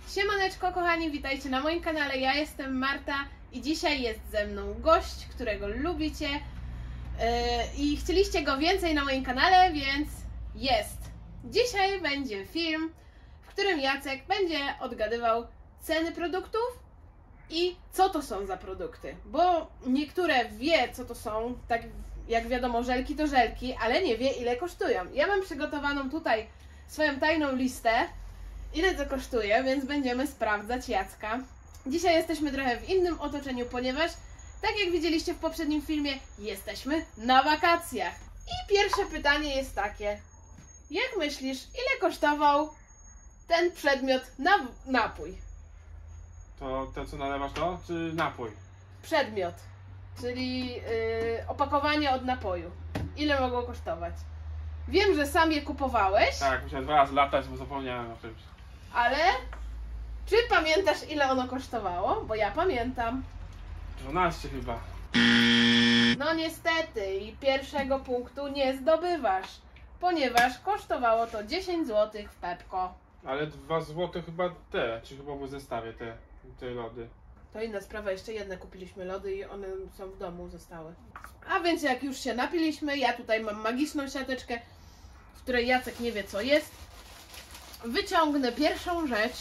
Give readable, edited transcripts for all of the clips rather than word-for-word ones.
Siemaneczko kochani, witajcie na moim kanale, ja jestem Marta i dzisiaj jest ze mną gość, którego lubicie i chcieliście go więcej na moim kanale, więc jest. Dzisiaj będzie film, w którym Jacek będzie odgadywał ceny produktów i co to są za produkty, bo niektóre wie co to są, tak jak wiadomo żelki to żelki, ale nie wie ile kosztują. Ja mam przygotowaną tutaj swoją tajną listę, ile to kosztuje, więc będziemy sprawdzać Jacka. Dzisiaj jesteśmy trochę w innym otoczeniu, ponieważ, tak jak widzieliście w poprzednim filmie, jesteśmy na wakacjach. I pierwsze pytanie jest takie: jak myślisz, ile kosztował ten przedmiot na napój? To co nalewasz to, czy napój? Przedmiot, czyli opakowanie od napoju. Ile mogło kosztować? Wiem, że sam je kupowałeś. Tak, musiałem 2 razy latać, bo zapomniałem o czymś. Ale czy pamiętasz, ile ono kosztowało? Bo ja pamiętam. 12 chyba. No niestety i pierwszego punktu nie zdobywasz, ponieważ kosztowało to 10 zł w Pepco. Ale 2 zł chyba te, czy chyba w zestawie te lody. To inna sprawa, jeszcze jedne kupiliśmy lody i one są w domu, zostały. A więc jak już się napiliśmy, ja tutaj mam magiczną siateczkę, w której Jacek nie wie co jest. Wyciągnę pierwszą rzecz.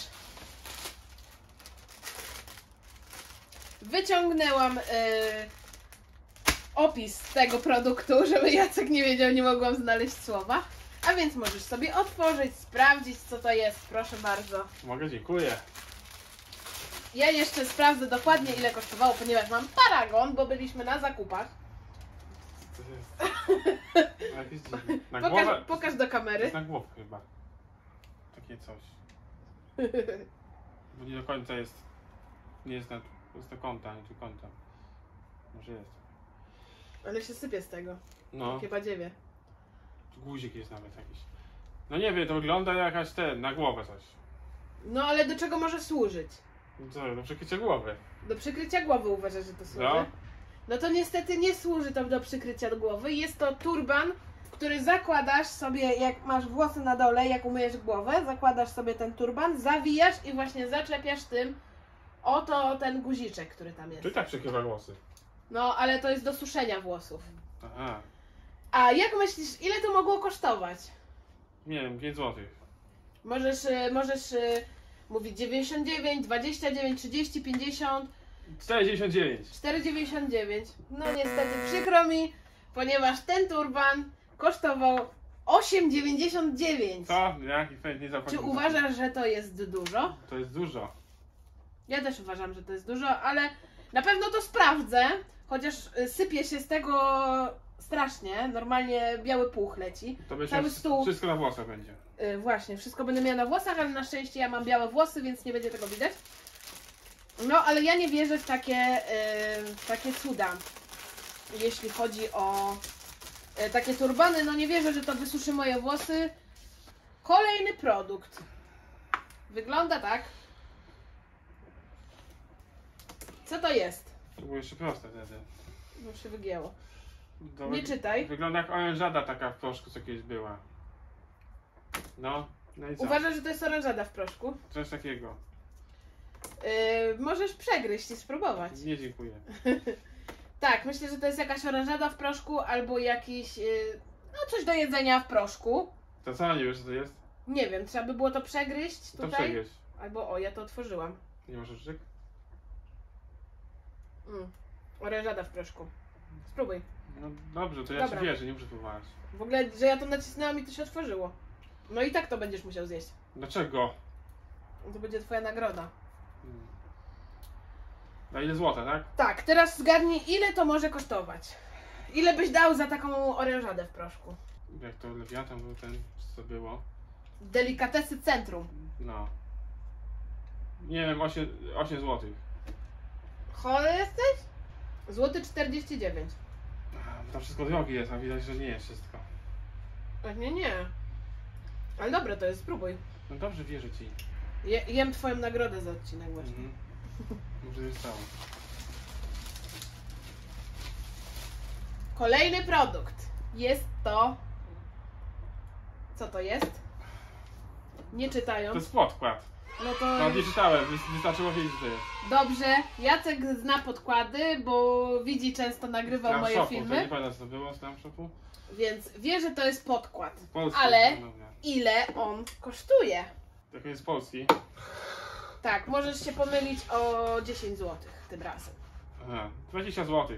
Wyciągnęłam opis tego produktu, żeby Jacek nie wiedział, nie mogłam znaleźć słowa. A więc możesz sobie otworzyć, sprawdzić co to jest, proszę bardzo. Mogę, dziękuję. Ja jeszcze sprawdzę dokładnie ile kosztowało, ponieważ mam paragon, bo byliśmy na zakupach. Co to jest? Jakieś dziwne. Na głowę? Pokaż do kamery. Jest na głowę chyba. Takie coś. Bo nie do końca jest. Nie jest do kąta, nie do kąta. Może jest. Ale się sypie z tego. No. Chyba dziewię. Guzik jest nawet jakiś. No nie wiem, to wygląda jakaś na głowę coś. No ale do czego może służyć? Co, do przykrycia głowy. Do przykrycia głowy uważasz, że to służy? No. No to niestety nie służy to do przykrycia głowy. Jest to turban, który zakładasz sobie, jak masz włosy na dole, jak umyjesz głowę, zakładasz sobie ten turban, zawijasz i właśnie zaczepiasz tym oto ten guziczek, który tam jest. To i tak przykrywa włosy. No, ale to jest do suszenia włosów. Aha. A jak myślisz, ile to mogło kosztować? Nie wiem, 5 zł. Możesz mówić 99, 29, 30, 50, 4,99. 4,99. No niestety przykro mi, ponieważ ten turban kosztował 8,99. Co? Jaki fajnie, nie Czy zapłaciłem. uważasz, że to jest dużo? To jest dużo. Ja też uważam, że to jest dużo, ale na pewno to sprawdzę, chociaż sypie się z tego strasznie, normalnie biały puch leci. To będzie Cały stół. wszystko na włosach będzie. Właśnie, wszystko będę miała na włosach, ale na szczęście ja mam białe włosy, więc nie będzie tego widać. No, ale ja nie wierzę w takie cuda, jeśli chodzi o takie turbany. No nie wierzę, że to wysuszy moje włosy. Kolejny produkt. Wygląda tak. Co to jest? To było jeszcze proste wtedy. No się wygięło. To Nie czytaj. Wygląda jak orężada taka w proszku, co kiedyś była. No i co? Uważasz, że to jest oranżada w proszku? Coś takiego. Możesz przegryźć i spróbować. Nie, dziękuję. Tak, myślę, że to jest jakaś oranżada w proszku albo jakiś, no coś do jedzenia w proszku. To co, nie wiesz co to jest? Nie wiem, trzeba by było to przegryźć To tutaj. przegryź. Albo, o, ja to otworzyłam. Nie masz oczek? Oranżada w proszku. Spróbuj. No dobrze, to ja Dobra. ci wierzę, nie muszę próbować. W ogóle, że ja to nacisnęłam i to się otworzyło. No i tak to będziesz musiał zjeść. Dlaczego? To będzie twoja nagroda. Na ile złota, tak? Tak, teraz zgadnij, ile to może kosztować. Ile byś dał za taką orężadę w proszku? Jak to lewiatan był ten, co to było? Delikatesy Centrum. No. Nie wiem, 8 zł. Chory jesteś? Złoty 49. To wszystko drogie jest, a widać, że nie jest wszystko. Nie. Ale dobre to jest, spróbuj. No dobrze, wierzę ci. Jem twoją nagrodę za odcinek właśnie. Może jest stało. Kolejny produkt. Jest to... Co to jest? Nie czytając. To jest podkład. No to No nie czytałem, wystarczyło wiedzieć, że to jest. dobrze. Jacek zna podkłady, bo widzi, często nagrywał Slam moje Shopu, to filmy, nie pamiętam co to było, Slam Shopu? więc wie, że to jest podkład. Polski. Ale No dobra. ile on kosztuje? Jak jest polski? Tak, możesz się pomylić o 10 zł tym razem. Aha, 20 zł.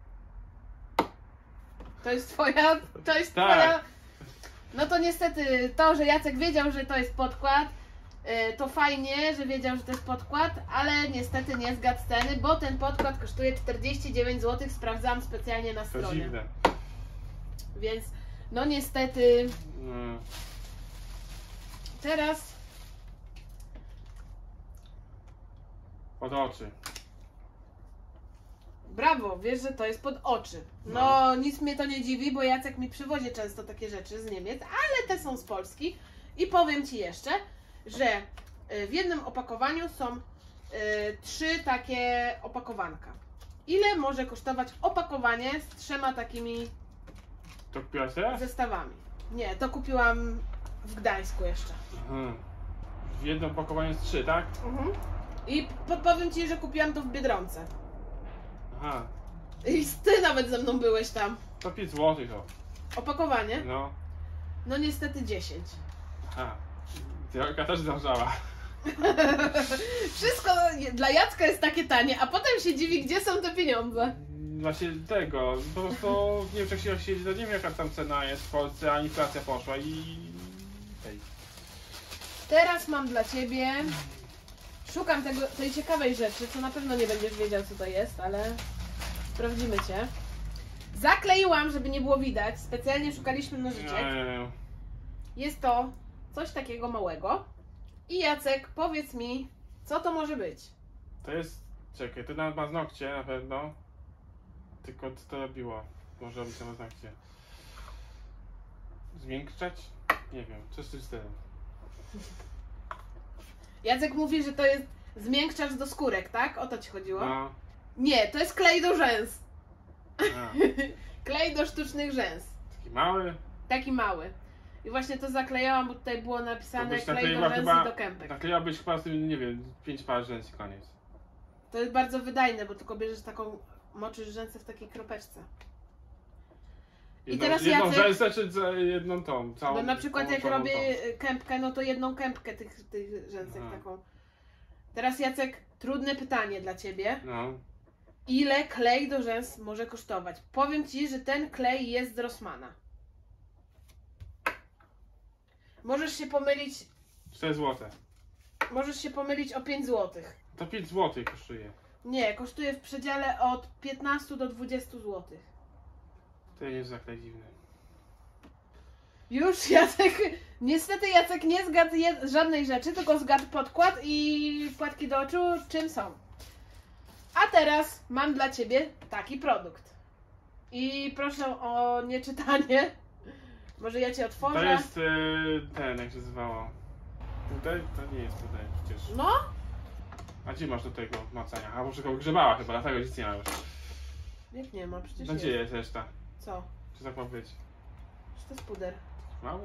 To jest twoja, Tak. twoja... No to niestety to, że Jacek wiedział, że to jest podkład, to fajnie, że wiedział, że to jest podkład, ale niestety nie zgadł ceny, bo ten podkład kosztuje 49 zł, sprawdzałam specjalnie na To stronie. dziwne. Więc no niestety No. teraz Pod oczy. brawo, wiesz, że to jest pod oczy. No nic mnie to nie dziwi, bo Jacek mi przywozi często takie rzeczy z Niemiec, ale te są z Polski. I powiem Ci jeszcze, że w jednym opakowaniu są 3 takie opakowanka. Ile może kosztować opakowanie z 3 takimi To kupiłaś teraz? zestawami? Nie, to kupiłam w Gdańsku jeszcze. Aha. W jednym opakowaniu jest 3, tak? I powiem Ci, że kupiłam to w Biedronce. Aha. I Ty nawet ze mną byłeś tam. To 5 zł to. Opakowanie? No. No niestety 10. Aha. Jaka też zdążała. Wszystko dla Jacka jest takie tanie, a potem się dziwi, gdzie są te pieniądze. Właśnie tego, po prostu w Niemczech się siedzi, to nie wiem jaka tam cena jest w Polsce, a inflacja poszła i... Hej. Teraz mam dla Ciebie... Szukam tej ciekawej rzeczy, co na pewno nie będziesz wiedział, co to jest, ale sprawdzimy Cię. Zakleiłam, żeby nie było widać. Specjalnie szukaliśmy nożyczek. Jest to coś takiego małego. I Jacek, powiedz mi, co to może być? To jest... Czekaj, to nawet ma znokcie na pewno. Tylko co to robiło? Może robić na znokcie. Zmiękczać? Nie wiem, coś w tym stylu. Jacek mówi, że to jest zmiękczacz do skórek, tak? O to Ci chodziło? No. Nie, to jest klej do rzęs. A, Klej do sztucznych rzęs. taki mały. Taki mały. I właśnie to zaklejałam, bo tutaj było To napisane byś klej do nakleiła rzęs chyba... i do kępek. Nakleiłabyś chyba z tym, nie wiem, 5 par rzęs i koniec. To jest bardzo wydajne, bo tylko bierzesz taką, moczysz rzęsy w takiej kropeczce. Jedną, teraz jedną Jacek- rzęsę czy jedną tą? Całą, Bo na przykład jak połączoną robię kępkę, no to jedną kępkę tych rzęsek Aha. taką. Teraz Jacek, trudne pytanie dla Ciebie. tą. No. Ile klej do rzęs może kosztować? Powiem Ci, że ten klej jest z Rossmana. Możesz się pomylić, 4 zł. możesz się pomylić o 5 zł. To 5 zł kosztuje. Nie, kosztuje w przedziale od 15 do 20 zł. To nie jest tak dziwne. Już Jacek, niestety Jacek nie zgadł żadnej rzeczy, tylko zgadł podkład i wkładki do oczu, czym są. A teraz mam dla Ciebie taki produkt. I proszę o nieczytanie. Może ja Cię otworzę. To jest ten, jak się nazywało. Tutaj? To nie jest tutaj przecież. No, A gdzie masz do tego macania? A może go grzebała chyba, dlatego nic nie ma już. jak nie ma, przecież No gdzie jest reszta? Co? Czy tak ma być? Czy to jest puder? Mały?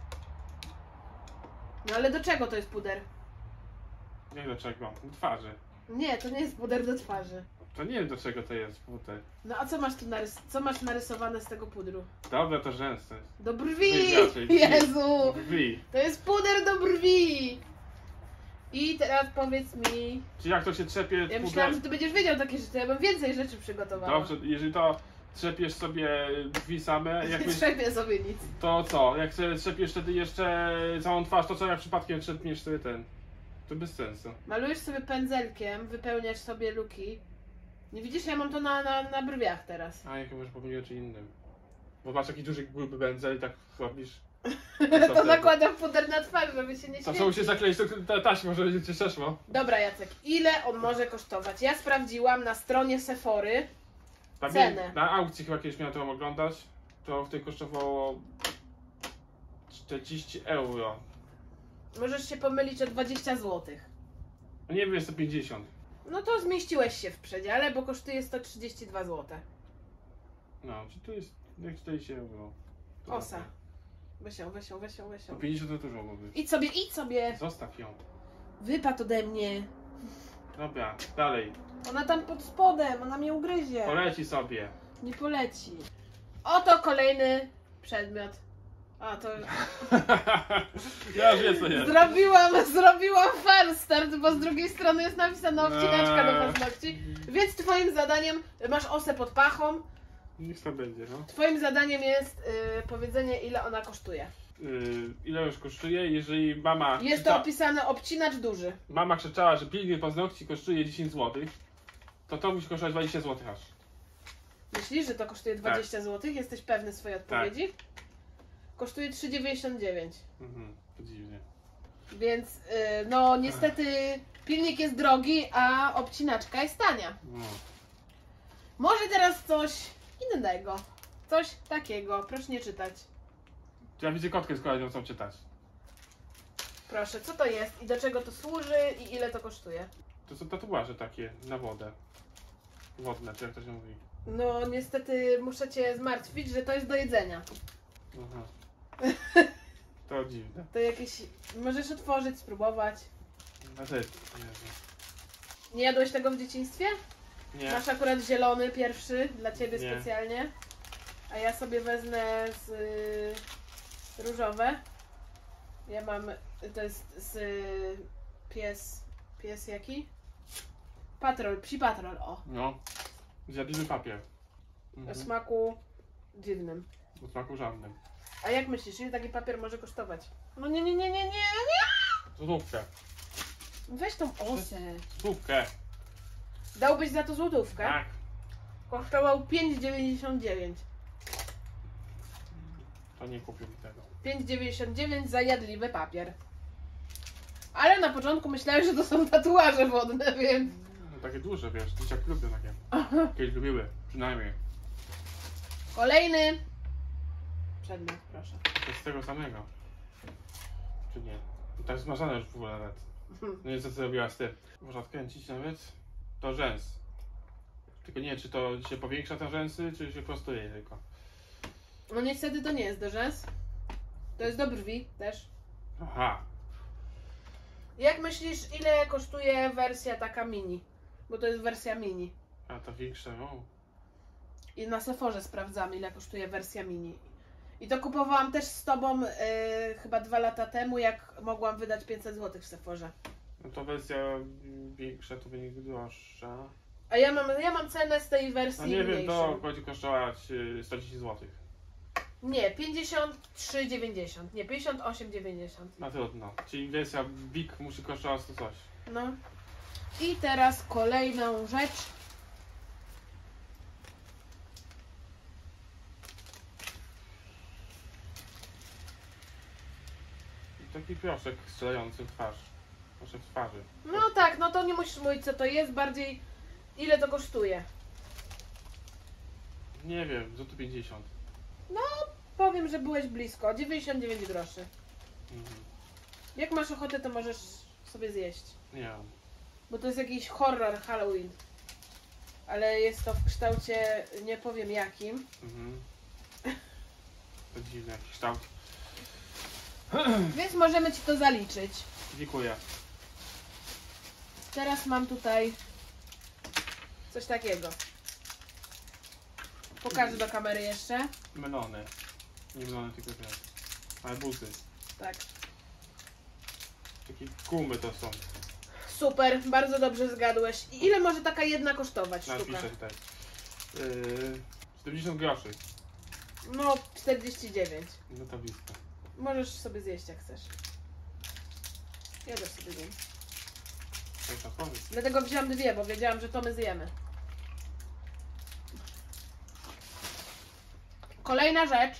No ale do czego to jest puder? Nie do czego? Do twarzy. Nie, to nie jest puder do twarzy. To nie wiem do czego to jest tutaj. No a co masz tu co masz narysowane z tego pudru? Dobra, to rzęsy. Do brwi! Brwi raczej, brwi. Jezu! Brwi. To jest puder do brwi! I teraz powiedz mi... Czy jak to się trzepie Ja puder- myślałam, że ty będziesz wiedział takie rzeczy, ja bym więcej rzeczy przygotowała. Dobrze, jeżeli to trzepiesz sobie drzwi same, jak Nie byś, trzepię sobie nic. to co? Jak sobie trzepiesz wtedy jeszcze całą twarz, to co jak przypadkiem trzepniesz sobie ten? To bez sensu. Malujesz sobie pędzelkiem, wypełniasz sobie luki. Nie widzisz, ja mam to na brwiach teraz. A ja chyba już pomyliłem czy innym. Bo masz taki duży gruby pędzel i tak robisz. To zakładam puder na twarz, żeby się nie To co świecić. musisz zakleić, to ta taśma, żeby cię przeszło. Dobra Jacek, ile on może kosztować? Ja sprawdziłam na stronie Sephory. Cenę. Na aukcji chyba kiedyś miałem to oglądać. To wtedy kosztowało 40 euro. Możesz się pomylić o 20 zł. Nie wiem, jest to 50. No to zmieściłeś się w przedziale, bo kosztuje 132 zł. No, czy to jest jak 40 euro? To Osa. Weź ją. To 50 to dużo mogło być. Idź sobie. Zostaw ją. Wypadł ode mnie. Dobra, dalej. Ona tam pod spodem, ona mnie ugryzie. Poleci sobie. Nie poleci. Oto kolejny przedmiot. A to... Ja już wiem co jest. Zrobiłam fal start, bo z drugiej strony jest napisana obcinaczka do paznokci. Więc twoim zadaniem, masz osę pod pachą. Niech to będzie, no. Twoim zadaniem jest powiedzenie, ile ona kosztuje. Ile już kosztuje? Jeżeli mama Jest to opisane obcinacz duży. Mama krzyczała, że pilnie paznokci kosztuje 10 zł, to musi kosztować 20 zł aż. Myślisz, że to kosztuje 20 zł? Jesteś pewny swojej odpowiedzi? Kosztuje 3,99. To dziwnie. Więc no niestety pilnik jest drogi, a obcinaczka jest tania. No. Może teraz coś innego. Coś takiego. Proszę nie czytać. Ja widzę kotkę z kolejną, chcą czytać. Proszę, co to jest i do czego to służy i ile to kosztuje? To są tatuaże takie na wodę. Wodne, czy jak to się mówi. No niestety muszę cię zmartwić, że to jest do jedzenia. Aha. To dziwne. To jakieś... Możesz otworzyć, spróbować. A ty, Nie jadłeś tego w dzieciństwie? nie. Masz akurat zielony pierwszy, dla ciebie Nie. specjalnie. A ja sobie wezmę z różowe. Ja mam, to jest z pies jaki? Patrol, psi patrol, o. No. Zjadliwy papier. O smaku dziwnym. O smaku żadnym. A jak myślisz, ile taki papier może kosztować? No nie. Złotówkę. Weź tą osę. Złotówkę. Dałbyś za to złotówkę? Tak. Kosztował 5,99. To nie kupił mi tego. 5,99 za jadliwy papier. Ale na początku myślałem, że to są tatuaże wodne, więc... No, takie duże, wiesz, dzieciaki lubią takie. Kiedyś lubiły, przynajmniej. Kolejny przedmiot, proszę. To jest z tego samego. Czy nie? No, tak zmarzane już w ogóle nawet. No nie co zrobiła z tym. Można odkręcić nawet. To rzęs. Tylko nie wiem, czy to się powiększa te rzęsy, czy się prostuje tylko. No niestety to nie jest do rzęs. To jest do brwi też. Aha. Jak myślisz, ile kosztuje wersja taka mini? Bo to jest wersja mini. A to większe, o. I na Sephorze sprawdzamy, ile kosztuje wersja mini. I to kupowałam też z tobą chyba 2 lata temu, jak mogłam wydać 500 zł w Sephorze. No to wersja większa to będzie droższa. A ja mam cenę z tej wersji No nie wiem, mniejszej. to będzie kosztować 110 zł. Nie, 53,90. Nie, 58,90. No trudno. Czyli wersja Big musi kosztować 100 coś. No. I teraz kolejną rzecz. I taki proszek strzelający w twarz. Proszek w twarzy. No tak, no to nie musisz mówić, co to jest, bardziej ile to kosztuje. Nie wiem, złoty 50. Powiem, że byłeś blisko. 99 groszy. Mhm. Jak masz ochotę, to możesz sobie zjeść. Nie mam. Bo to jest jakiś horror Halloween. Ale jest to w kształcie, nie powiem jakim. Mhm. To dziwny jakiś kształt. Więc możemy ci to zaliczyć. Dziękuję. Teraz mam tutaj coś takiego. Pokażę do kamery jeszcze. Melony. Nie melony, tylko te. Arbuzy. Tak. Takie gumy to są. Super, bardzo dobrze zgadłeś. I ile może taka jedna kosztować sztuka? Napiszę tutaj. 70 groszy. No, 49. No to blisko. Możesz sobie zjeść jak chcesz. Ja też sobie zjem. To jest odpowiedź. Dlatego wziąłam 2, bo wiedziałam, że to my zjemy. Kolejna rzecz.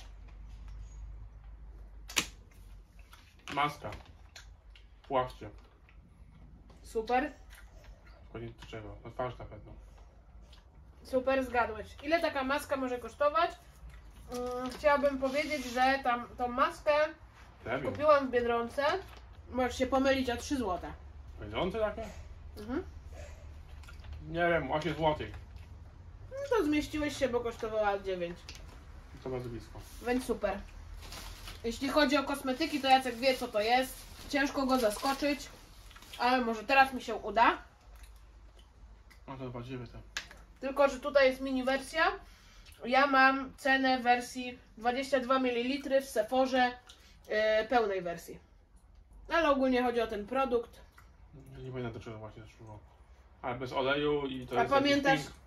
Maska. Płaszcze. Super. Koniec do czego? Na twarz na pewno. Super, zgadłeś. Ile taka maska może kosztować? Chciałabym powiedzieć, że tą maskę Premium. kupiłam w Biedronce. Możesz się pomylić o 3 zł. Pieniądze takie? Mhm. Nie wiem, 8 zł. No to zmieściłeś się, bo kosztowała 9. To bardzo blisko. Więc super. Jeśli chodzi o kosmetyki, to Jacek wie, co to jest. Ciężko go zaskoczyć. Ale może teraz mi się uda. No to zobaczymy to. Tylko, że tutaj jest mini wersja. Ja mam cenę wersji 22 ml w Sephorze pełnej wersji. Ale ogólnie chodzi o ten produkt. Nie pamiętam do czego właśnie szło. Ale bez oleju i to A jest pamiętasz, jakiś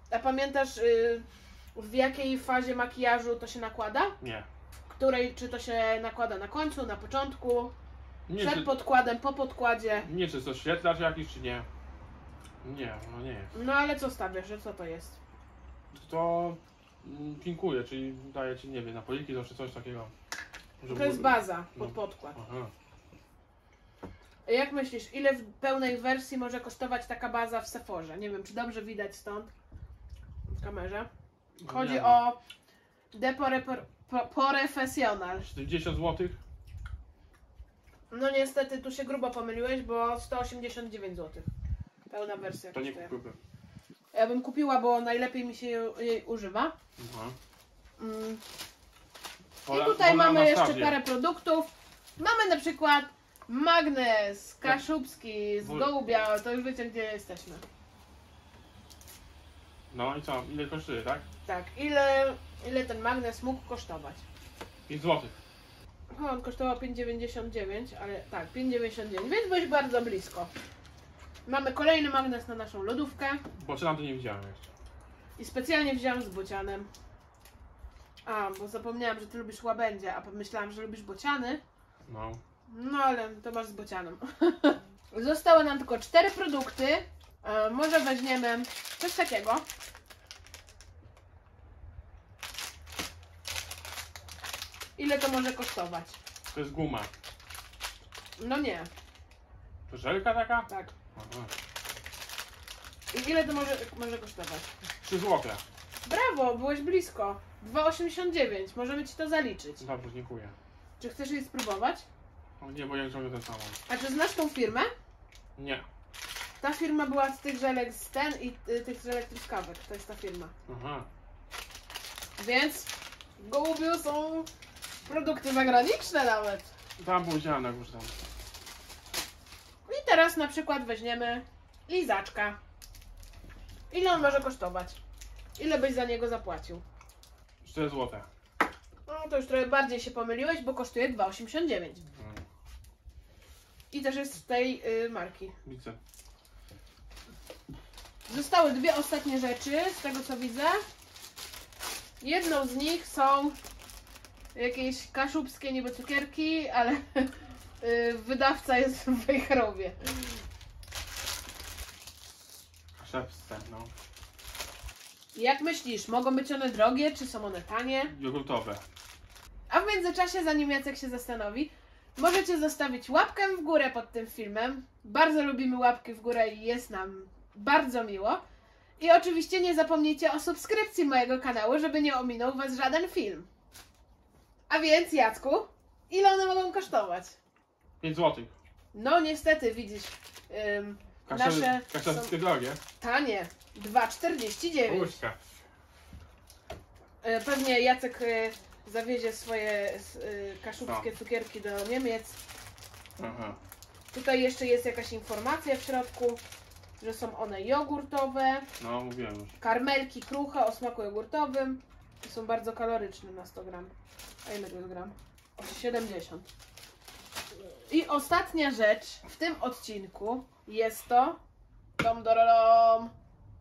w jakiej fazie makijażu to się nakłada? Nie. Czy to się nakłada na końcu, na początku? Nie, Przed czy, podkładem, po podkładzie? nie, czy to świetlacz jakiś, czy nie. Nie, no nie jest. No ale co stawiasz, że co to jest? To pinkuje, czyli daje ci, nie wiem, napoliki czy coś takiego. To jest baza pod No. podkład. Aha. Jak myślisz, ile w pełnej wersji może kosztować taka baza w Sephorze? Nie wiem, czy dobrze widać stąd w kamerze. Chodzi Nie o Professional. 70 zł? No niestety tu się grubo pomyliłeś, bo 189 zł. Pełna wersja To nie kosztuje. kupiłbym. Ja bym kupiła, bo najlepiej mi się jej używa. Aha. I tutaj mamy jeszcze parę produktów. Mamy na przykład magnes kaszubski z Gołubia. To już wiecie, gdzie jesteśmy. No i co? Ile kosztuje, tak? Tak, ile ten magnes mógł kosztować? 5 zł. On kosztował 5,99, ale tak, 5,99, więc byłeś bardzo blisko. Mamy kolejny magnes na naszą lodówkę Bo czy to nie widziałem jeszcze. i specjalnie wziąłem z bocianem. A, bo zapomniałam, że ty lubisz łabędzie, a pomyślałam, że lubisz bociany. No. No ale to masz z bocianem. Zostały nam tylko 4 produkty. Może weźmiemy coś takiego. Ile to może kosztować? To jest guma. No nie, To żelka taka? tak. Aha. I ile to może kosztować? 3 zł. Brawo, byłeś blisko. 2,89. Możemy ci to zaliczyć. Dobrze, dziękuję. Czy chcesz jej spróbować? O nie, bo ja ciągle ten samą. A czy znasz tą firmę? Nie. Ta firma była z tych żelek z i tych żelek truskawek. To jest ta firma. Aha. Więc w Gołubiu są produkty zagraniczne nawet. Tam powiedziałem na górze tam. I teraz na przykład weźmiemy lizaczka. Ile on może kosztować? Ile byś za niego zapłacił? 4 zł. No to już trochę bardziej się pomyliłeś, bo kosztuje 2,89. I też jest z tej marki. Widzę. Zostały 2 ostatnie rzeczy, z tego co widzę. Jedną z nich są jakieś kaszubskie niby cukierki, ale wydawca jest w Wejherowie. Szepce, no. Jak myślisz, mogą być one drogie, czy są one tanie? Jogurtowe. A w międzyczasie, zanim Jacek się zastanowi, możecie zostawić łapkę w górę pod tym filmem. Bardzo lubimy łapki w górę i jest nam bardzo miło. I oczywiście nie zapomnijcie o subskrypcji mojego kanału, żeby nie ominął Was żaden film. A więc, Jacku, ile one mogą kosztować? 5 zł. No niestety, widzisz, nasze Kaszubskie są drogie. tanie. 2,49. Puśka. Pewnie Jacek zawiezie swoje kaszubskie cukierki do Niemiec. Aha. Tutaj jeszcze jest jakaś informacja w środku, że są one jogurtowe, No, mówiłem już. karmelki kruche o smaku jogurtowym. To są bardzo kaloryczne na 100 gram. A ile to jest gram? 70. I ostatnia rzecz w tym odcinku jest to dom dorolom.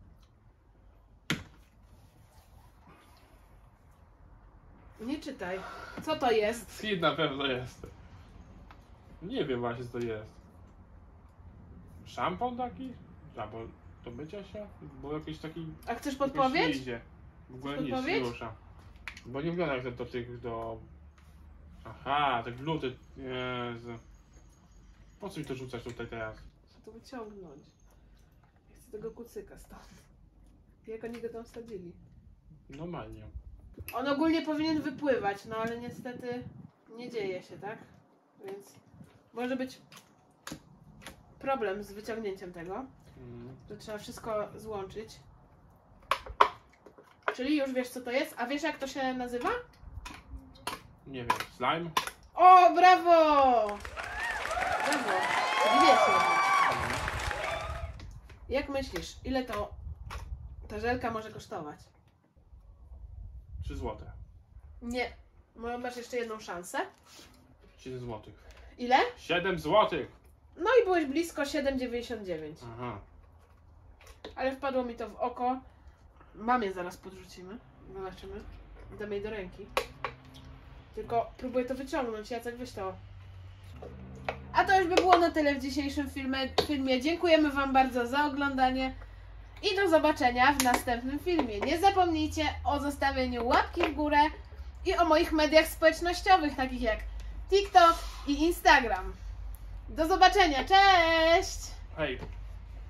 Nie czytaj. Co to jest? Skid na pewno jest. Nie wiem właśnie co to jest. Szampon taki? Albo do mycia się? Bo jakiś taki... A chcesz jakoś podpowiedź? nie idzie. W ogóle nic, Podpowiedź? nie rusza. Bo nie wygląda jak do tych do... Aha, te gluty. Jezu. Po co mi to rzucać tutaj teraz? Chcę to wyciągnąć. Ja chcę tego kucyka stąd. Jak oni go tam wsadzili? Normalnie. On ogólnie powinien wypływać, no ale niestety nie dzieje się, tak? Więc może być problem z wyciągnięciem tego. To trzeba wszystko złączyć. Czyli już wiesz co to jest? A wiesz jak to się nazywa? Nie wiem, slime? O, brawo! Brawo! Czyli wiesz jednak. Jak myślisz, ile ta żelka może kosztować? 3 złote. Nie. Masz jeszcze jedną szansę. 7 złotych. Ile? 7 złotych! No i byłeś blisko 7,99. Aha. Ale wpadło mi to w oko. Mamie zaraz podrzucimy. Zobaczymy. Dam jej do ręki. Tylko próbuję to wyciągnąć. Jacek, weź to. A to już by było na tyle w dzisiejszym filmie. Dziękujemy Wam bardzo za oglądanie. I do zobaczenia w następnym filmie. Nie zapomnijcie o zostawieniu łapki w górę i o moich mediach społecznościowych, takich jak TikTok i Instagram. Do zobaczenia. Cześć! Hej.